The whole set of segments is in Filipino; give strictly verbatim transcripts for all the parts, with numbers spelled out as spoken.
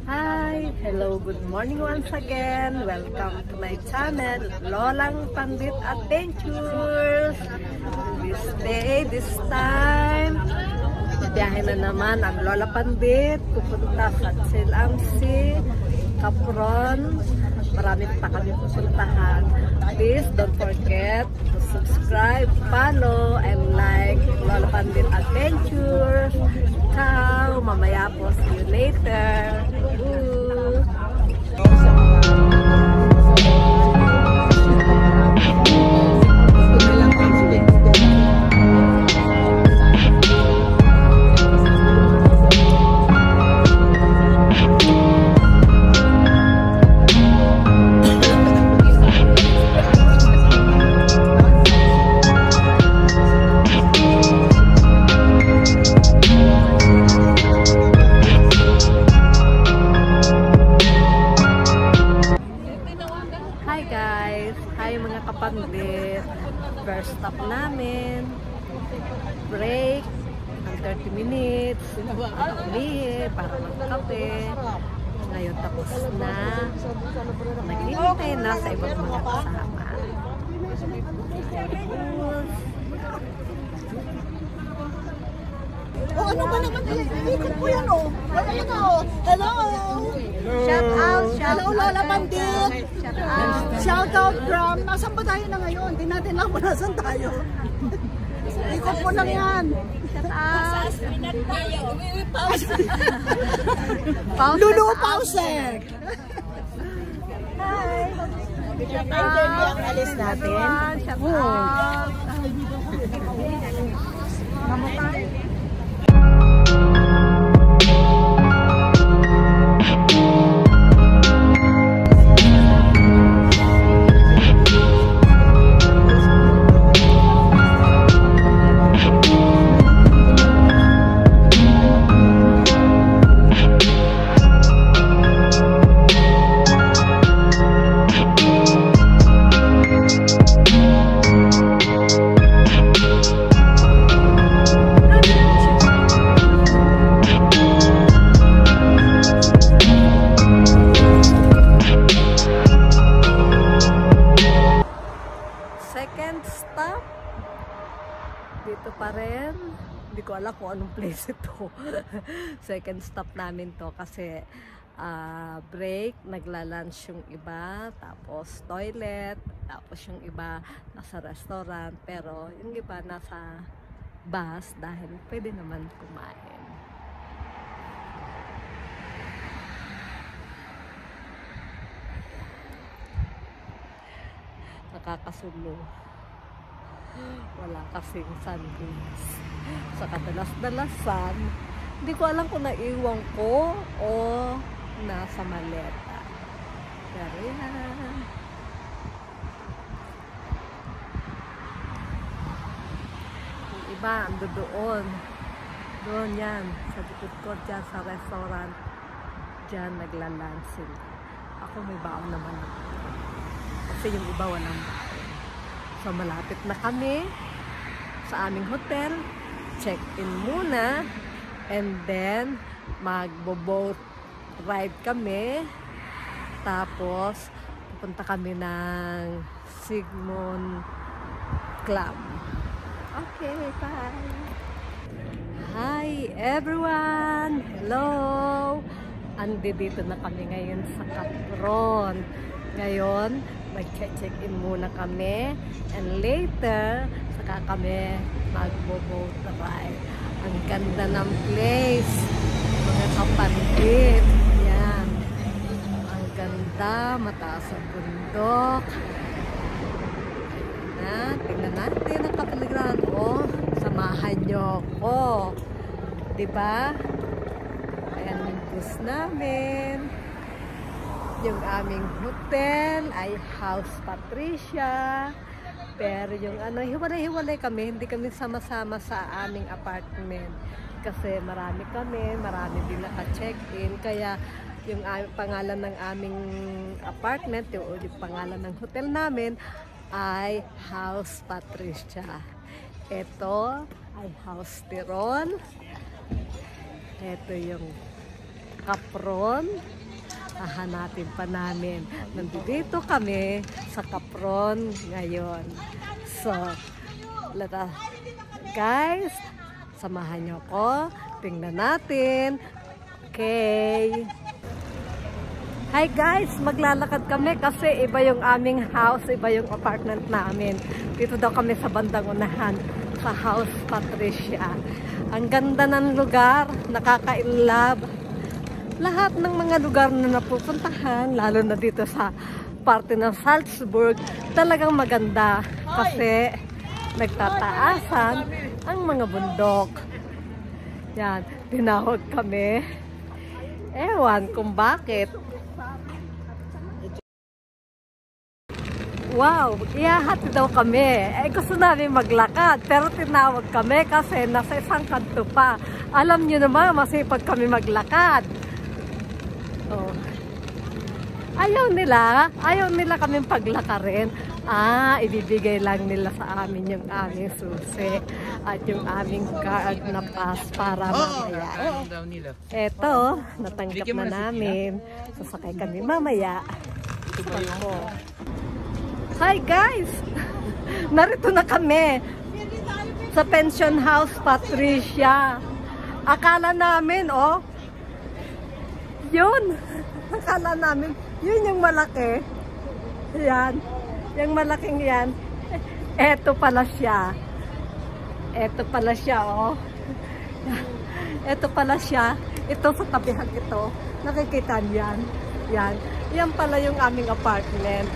Hi! Hello, good morning once again. Welcome to my channel, Lolang Pandit Adventures. This day, this time, biyahe na naman ang Lola Pandit. Pupunta sa Chilamsi, Capron. Marami pa kami pupuntahan. Please don't forget to subscribe, follow, and like Lola Pandit Adventures. Ciao! Mamaya po, see you later. Ooh. Hi mga kapandit, first stop namin, break ng thirty minutes, umihi para magkape. Ngayon tapos na, naghihintay na sa ibang mga kasama. Oh, ano ba naman? Ikot po yan, oh. Wala na, oh. Hello! Shout out! Hello, Lola Pandit! Shout out! Shout out from... Nasaan ba tayo na ngayon? Hindi natin lang kung nasaan tayo. Ikot po lang yan. Shout out! Lulu Pause! Hi! Shout out! Alis natin. Shout out! Mamutay! Second stop, dito pa rin. Hindi ko alam kung anong place ito. Second stop namin to kasi uh, break, nagla-lunch yung iba, tapos toilet, tapos yung iba nasa restaurant, pero yung iba nasa bus dahil pwede naman kumain. Nakakasulo. Wala kasing sandwich. Sa kadalas-dalasan, hindi ko alam kung naiwan ko o nasa maleta. Pero yan. Yung iba, ando doon. Doon yan. Sa likod ko dyan sa restaurant. Dyan nagla-lunch sila. Ako may baon naman ako. Kasi yung iba walang baon. So malapit na kami sa aming hotel. Check-in muna. And then magbo-boat ride kami. Tapos pupunta kami ng Sigmund Club. Okay, bye! Hi everyone! Hello! Andi dito na kami ngayon sa Capron. Ngayon, mag-check-in muna kami and later, saka kami mag-boat ride. Ang ganda ng place, mga kapandit. Yan. Ang ganda, mataas ang bundok. Ayan na, tingnan natin ang kapaligiran. Oh, samahan nyo ko. Diba? Ayan yung bus namin. Yung aming hotel ay House Patricia. Pero yung ano, hiwalay-hiwalay kami. Hindi kami sama-sama sa aming apartment. Kasi marami kami, marami din naka-check-in. Kaya yung pangalan ng aming apartment, yung, yung pangalan ng hotel namin ay House Patricia. Ito ay House Tiron. Ito yung Capron. hahanapin pa namin. Nandito kami sa Capron ngayon. So, let us, guys, samahan nyo ko. Tingnan natin. Okay. Hi guys, maglalakad kami kasi iba yung aming house, iba yung apartment namin. Dito daw kami sa bandang unahan, sa House Patricia. Ang ganda ng lugar, nakaka-inlove. Lahat ng mga lugar na napupuntahan, lalo na dito sa parte ng Salzburg, talagang maganda kasi nagtataasan ang mga bundok. Yan, tinawag kami. Ewan kung bakit. Wow, iahati daw kami. Eh, gusto namin maglakad, pero tinawag kami kasi nasa isang kanto pa. Alam niyo naman, masipag kami maglakad. Oh. Ayaw nila, ayaw nila kaming paglakarin. Ah, ibibigay lang nila sa amin yung aming susi at yung aming card na pass para mamaya. Eto, natanggap na namin. Sasakay kami mamaya. Tignan ko. Hi guys! Narito na kami sa Pension House Patricia. Akala namin, oh, yun. Akala namin, yun yung malaki. Yan. Yung malaking yan. Eto pala siya. Eto pala siya, oh. Eto pala siya. Ito sa tabihan ito. Nakikita niyan. Yan. Yan pala yung aming apartment.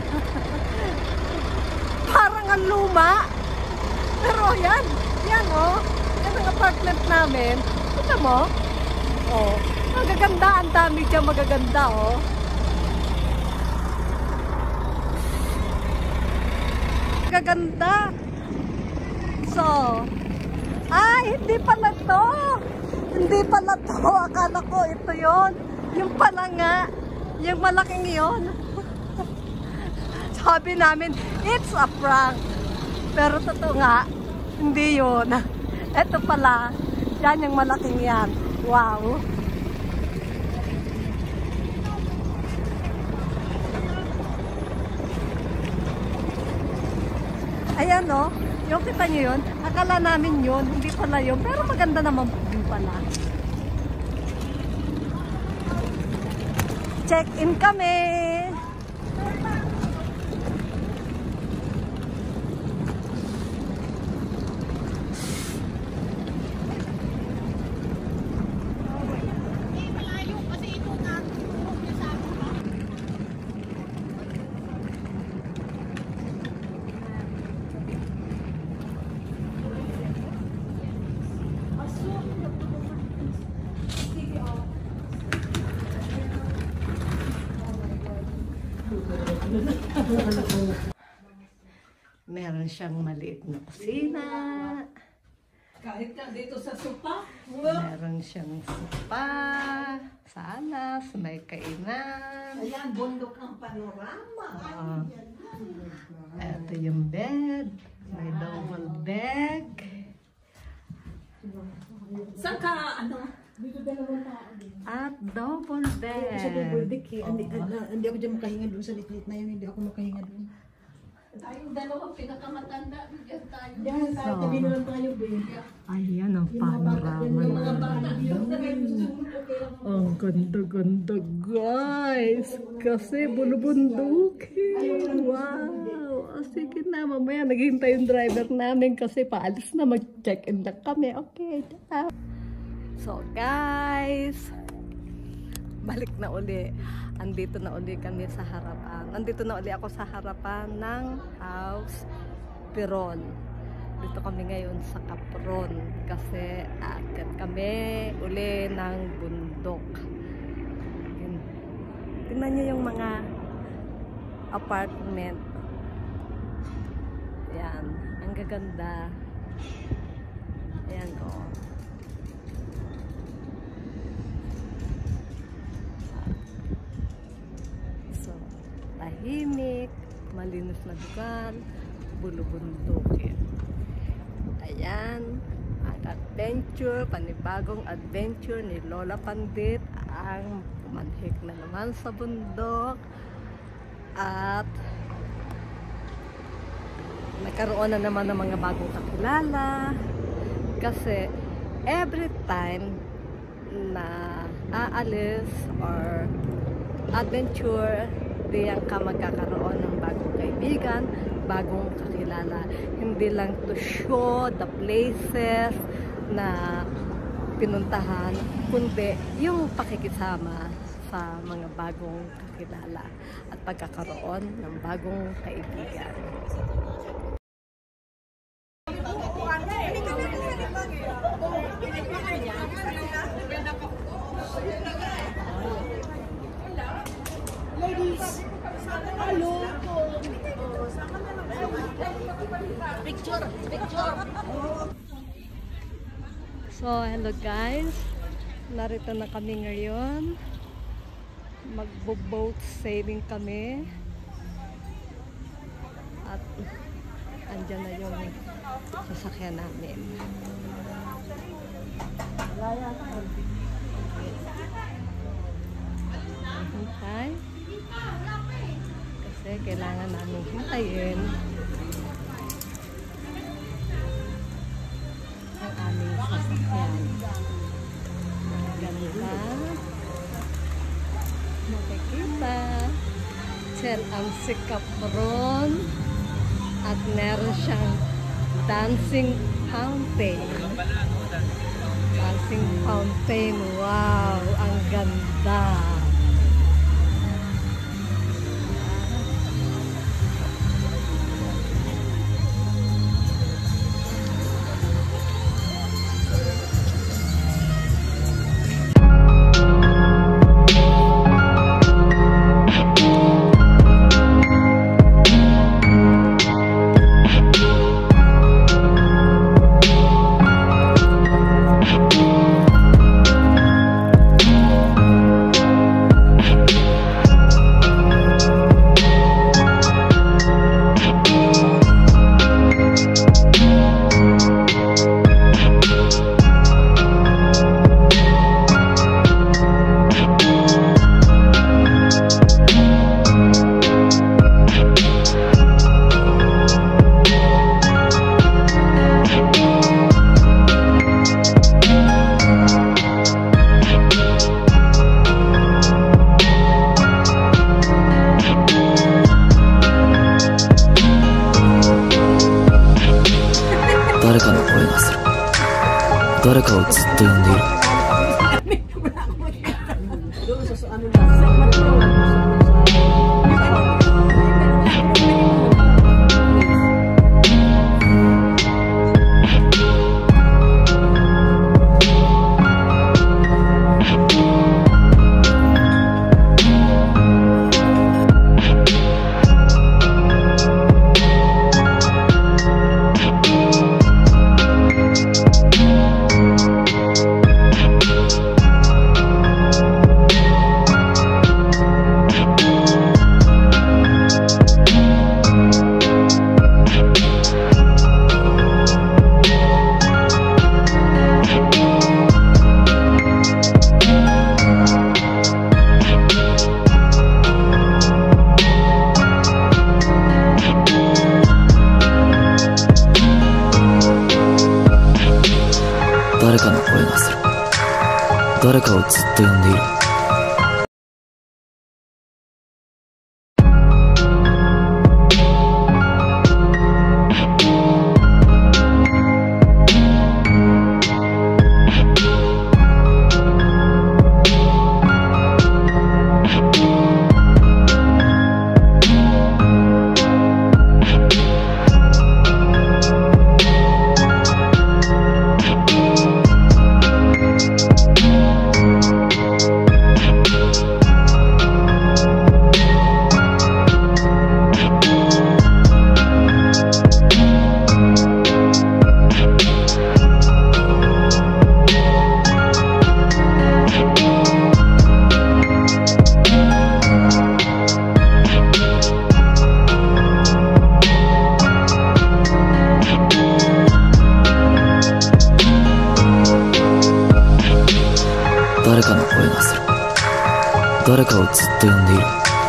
Parang ang luma. Pero yan. Yan, oh. Yan ang apartment namin. Kita mo? Oh. Magaganda. Ang dami dyan magaganda, oh. Magaganda. So, ay, hindi pala to. Hindi pala to. Akala ko ito yon. Yung pala nga. Yung malaking yon. Sabi namin, it's a prank. Pero totoo nga, hindi yun. Ito pala, yan yung malaking yan. Wow. Ayan o, yung kita nyo yun, akala namin yun, hindi pala yun. Pero maganda naman din pala. Check-in kami! Meron siyang maliit na kusina. Kahit ka dito sa sopa. Meron siyang sopa, salas, may kainan. Ayan, bundok ang panorama. Uh, ito yung bed. May double bed. Saan ka, ano? At double bed. Sa double deck eh. Hindi, uh, hindi ako dyan makahinga doon sa litlit na yun. Hindi ako makahinga doon. Tayong dalawang pinakamatanda. Diyan tayo. Diyan tayo. So, tabi na lang tayo. Ayan ang panorama namin. Ang ganda-ganda guys. Kasi bulubundukin. Wow. Sige na. Mamaya naghihintay yung driver namin kasi paalis na. Mag-check-in na kami. Okay. So guys, balik na uli. Andito na uli kami sa harapan. Andito na uli ako sa harapan ng House Peron. Dito kami ngayon sa Capron kasi aakyat kami uli ng bundok. Tingnan niyo yung mga apartment. Ayan, ang gaganda. Ayan ko. Oh. Tahimik, malinis na lugar, bulubundukin. Ayan, ang adventure, panibagong adventure ni Lola Pandit ang manhik na naman sa bundok. At nagkaroon na naman ng mga bagong kakilala. Kasi every time na aalis or adventure, diyan ka magkakaroon ng bagong kaibigan, bagong kakilala. Hindi lang to show the places na pinuntahan, kundi yung pakikisama sa mga bagong kakilala at pagkakaroon ng bagong kaibigan. Ladies, hello. Picture, picture. So, hello guys. Narito na kami ngayon. Magbo-boat sailing kami. At andyan na yung sasakyan namin. Hintay. Kasi kailangan namin hintayin ang aming sasakyan. Ganda. Makikita. Diyan ang sikapron. At meron siyang dancing fountain. Dancing fountain. Wow! Ang ganda. 誰かをずっと呼んでいる。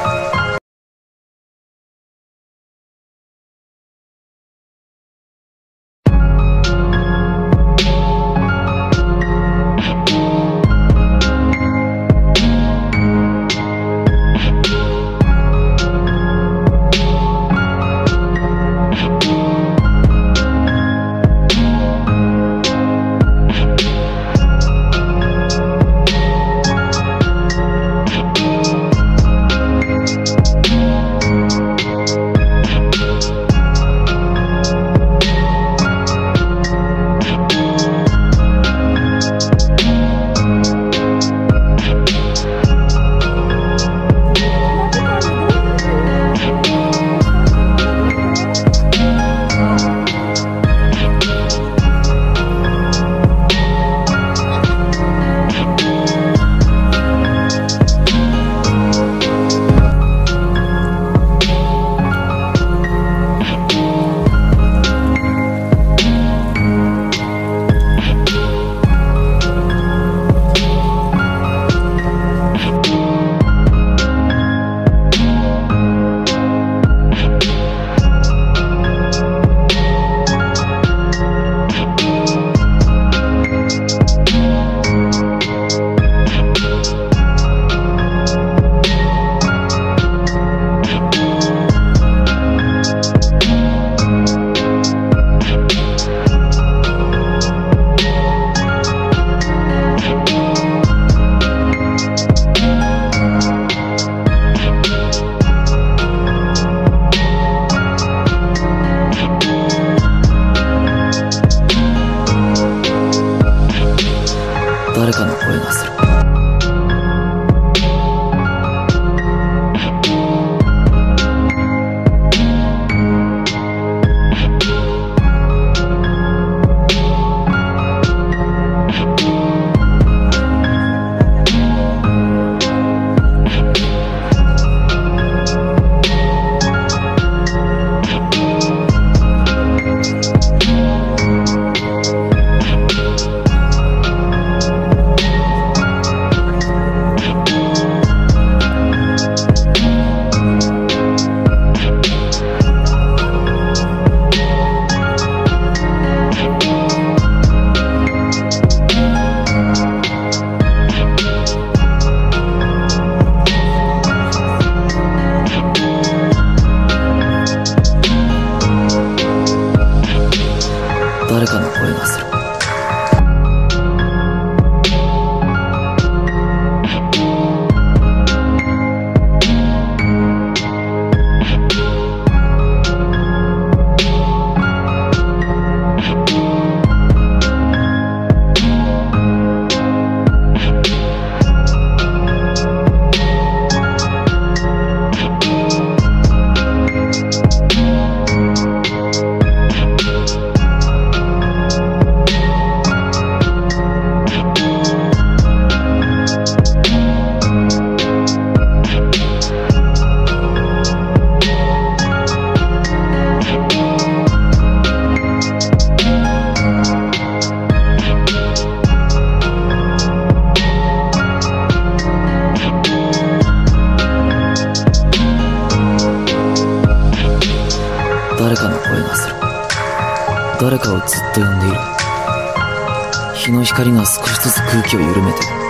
誰かの声がする。誰かの声がする。誰かの声がする。誰かをずっと呼んでいる。日の光が少しずつ空気を緩めて